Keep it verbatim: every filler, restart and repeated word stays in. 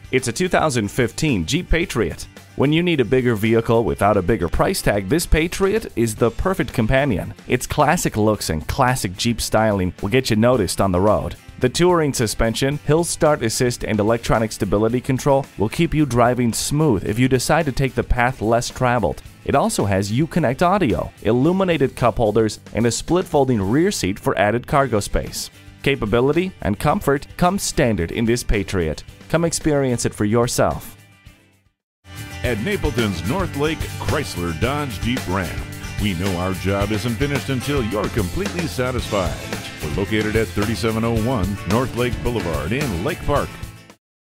It's a two thousand fifteen Jeep Patriot. When you need a bigger vehicle without a bigger price tag, this Patriot is the perfect companion. Its classic looks and classic Jeep styling will get you noticed on the road. The touring suspension, hill start assist, and electronic stability control will keep you driving smooth if you decide to take the path less traveled. It also has Uconnect audio, illuminated cup holders, and a split folding rear seat for added cargo space. Capability and comfort come standard in this Patriot. Come experience it for yourself. At Napleton's Northlake Chrysler Dodge Jeep Ram, we know our job isn't finished until you're completely satisfied. We're located at thirty-seven oh one Northlake Boulevard in Lake Park.